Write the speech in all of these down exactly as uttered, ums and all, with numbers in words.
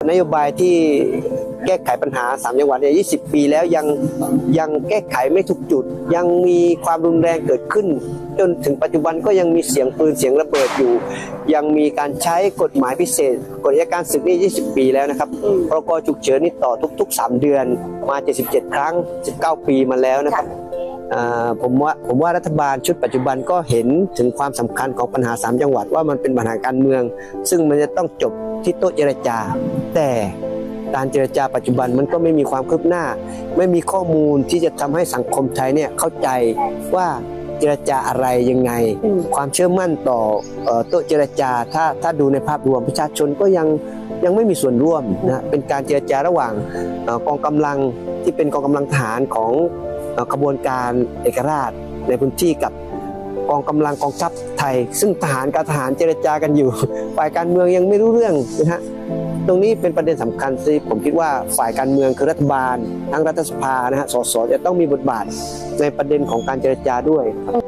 นโยบายที่แก้ไขปัญหาสามจังหวัดเนี่ยยี่สิบปีแล้วยังยังแก้ไขไม่ทุกจุดยังมีความรุนแรงเกิดขึ้นจนถึงปัจจุบันก็ยังมีเสียงปืนเสียงระเบิดอยู่ยังมีการใช้กฎหมายพิเศษกฎอัยการศึกนี่ยี่สิบปีแล้วนะครับพรกฉุกเฉินนี่ต่อทุกๆสามเดือนมาเจ็ดสิบเจ็ดครั้งสิบเก้าปีมาแล้วนะครับผมว่าผมว่ารัฐบาลชุดปัจจุบันก็เห็นถึงความสำคัญของปัญหาสามจังหวัดว่ามันเป็นปัญหาการเมืองซึ่งมันจะต้องจบที่โต๊ะเจรจาแต่การเจรจาปัจจุบันมันก็ไม่มีความคืบหน้าไม่มีข้อมูลที่จะทำให้สังคมไทยเนี่ยเข้าใจว่าเจรจาอะไรยังไงความเชื่อมั่นต่อโต๊ะเจรจาถ้าถ้าดูในภาพรวมประชาชนก็ยังยังไม่มีส่วนร่วมนะเป็นการเจรจาระหว่างกองกำลังที่เป็นกองกำลังทหารของขบวนการเอกราชในพื้นที่กับกองกำลังกองทัพไทยซึ่งทหารกับทหารเจรจากันอยู่ฝ่ายการเมืองยังไม่รู้เรื่องนะฮะตรงนี้เป็นประเด็นสำคัญที่ผมคิดว่าฝ่ายการเมืองคือรัฐบาลทั้งรัฐสภานะฮะสสจะต้องมีบทบาทในประเด็นของการเจรจาด้วย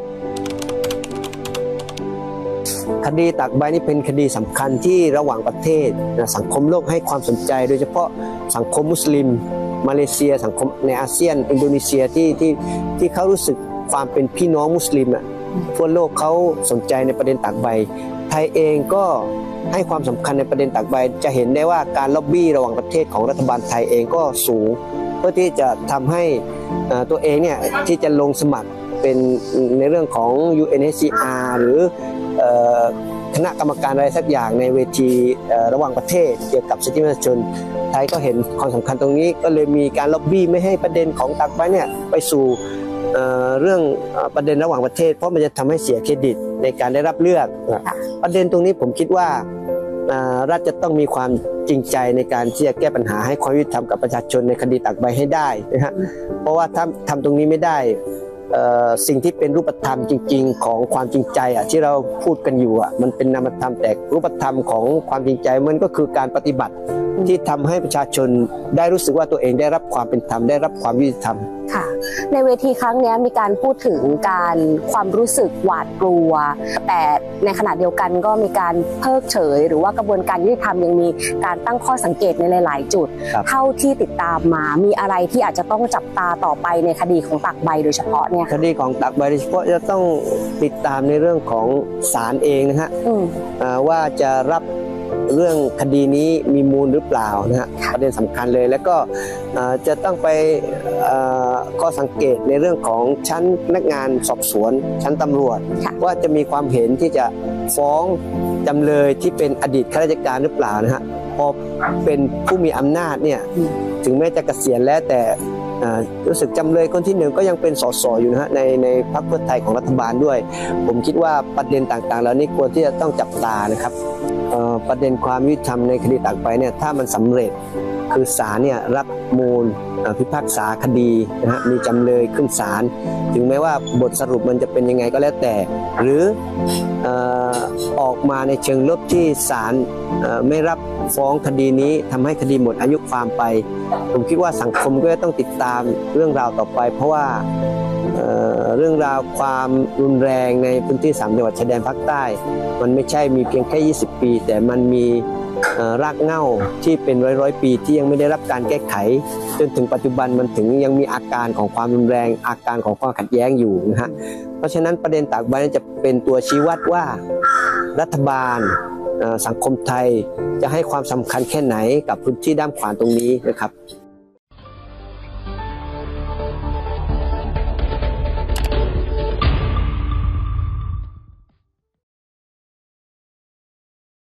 คดีตากใบนี่เป็นคดีสำคัญที่ระหว่างประเทศสังคมโลกให้ความสนใจโดยเฉพาะสังคมมุสลิมมาเลเซียสังคมในอาเซียนอินโดนีเซียที่ที่ที่เขารู้สึกความเป็นพี่น้องมุสลิมอ่ะทั่วโลกเขาสนใจในประเด็นตากใบไทยเองก็ให้ความสำคัญในประเด็นตากใบจะเห็นได้ว่าการล็อบบี้ระหว่างประเทศของรัฐบาลไทยเองก็สูงเพื่อที่จะทำให้ตัวเองเนี่ยที่จะลงสมัครเป็นในเรื่องของ ยู เอ็น เอช ซี อาร์ หรือคณะกรรมการอะไรสักอย่างในเวทีระหว่างประเทศเกี่ยวกับสิทธิมนุษยชนไทยก็เห็นความสำคัญตรงนี้ก็เลยมีการล็อบบี้ไม่ให้ประเด็นของตากใบเนี่ยไปสู่เอ่อเรื่องประเด็นระหว่างประเทศเพราะมันจะทำให้เสียเครดิตในการได้รับเลือกประเด็นตรงนี้ผมคิดว่ารัฐจะต้องมีความจริงใจในการที่จะแก้ปัญหาให้ความยุติธรรมกับประชาชนในคดีตากใบให้ได้นะฮะเพราะว่าถ้าทำตรงนี้ไม่ได้สิ่งที่เป็นรูปธรรมจริงๆของความจริงใจอ่ะที่เราพูดกันอยู่อ่ะมันเป็นนามธรรมแต่รูปธรรมของความจริงใจมันก็คือการปฏิบัติที่ทำให้ประชาชนได้รู้สึกว่าตัวเองได้รับความเป็นธรรมได้รับความยุติธรรมค่ะในเวทีครั้งนี้มีการพูดถึงการความรู้สึกหวาดกลัวแต่ในขณะเดียวกันก็มีการเพิกเฉยหรือว่ากระบวนการยุติธรรมยังมีการตั้งข้อสังเกตในหลายๆจุดเท่าที่ติดตามมามีอะไรที่อาจจะต้องจับตาต่อไปในคดีของตากใบโดยเฉพาะเนี่ยคดีของตากใบโดยเฉพาะจะต้องติดตามในเรื่องของศาลเองนะฮะว่าจะรับเรื่องคดีนี้มีมูลหรือเปล่านะฮะประเด็นสำคัญเลยแล้วก็จะต้องไปข้อสังเกตในเรื่องของชั้นพนักงานสอบสวนชั้นตำรวจว่าจะมีความเห็นที่จะฟ้องจำเลยที่เป็นอดีตข้าราชการหรือเปล่านะฮะพอเป็นผู้มีอำนาจเนี่ยถึงแม้จะเกษียณแล้วแต่รู้สึกจำเลยคนที่หนึ่งก็ยังเป็นสสอยู่นะฮะในในพรรคเพื่อไทยของรัฐบาลด้วยผมคิดว่าประเด็นต่างๆเหล่านี้ควรที่จะต้องจับตานะครับประเด็นความยุติธรรมในคดีตากใบเนี่ยถ้ามันสำเร็จคือศาลเนี่ยรับมูลพิพากษาคดีนะฮะมีจำเลยขึ้นศาลถึงแม้ว่าบทสรุปมันจะเป็นยังไงก็แล้วแต่หรือออกมาในเชิงลบที่ศาลไม่รับฟ้องคดีนี้ทำให้คดีหมดอายุความไปผมคิดว่าสังคมก็ต้องติดตามเรื่องราวต่อไปเพราะว่าเรื่องราวความรุนแรงในพื้นที่สามจังหวัดชายแดนภาคใต้มันไม่ใช่มีเพียงแค่ยี่สิบปีแต่มันมีรากเหง้าที่เป็นร้อยร้อยปีที่ยังไม่ได้รับการแก้ไขจนถึงปัจจุบันมันถึงยังมีอาการของความรุนแรงอาการของความขัดแย้งอยู่นะฮะเพราะฉะนั้นประเด็นตากใบจะเป็นตัวชี้วัดว่ารัฐบาลสังคมไทยจะให้ความสำคัญแค่ไหนกับพื้นที่ด้ามขวานตรงนี้นะครับ